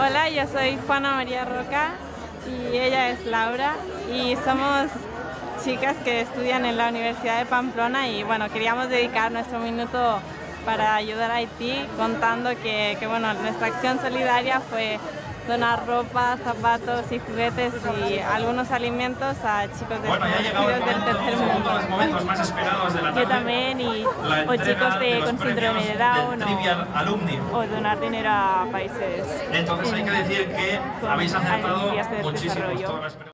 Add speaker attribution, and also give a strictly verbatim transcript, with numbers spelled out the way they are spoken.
Speaker 1: Hola, yo soy Juana María Roca y ella es Laura y somos chicas que estudian en la Universidad de Pamplona y bueno, queríamos dedicar nuestro minuto para ayudar a Haití contando que, que bueno, nuestra acción solidaria fue donar ropa, zapatos y juguetes y algunos alimentos a chicos
Speaker 2: bueno,
Speaker 1: desfavorecidos del tercer mundo.
Speaker 2: Los momentos más esperados de la tarde.
Speaker 1: Yo también, y, o chicos de, con síndrome de Down, o, o donar dinero a países.
Speaker 2: Entonces hay que decir que habéis acertado muchísimo.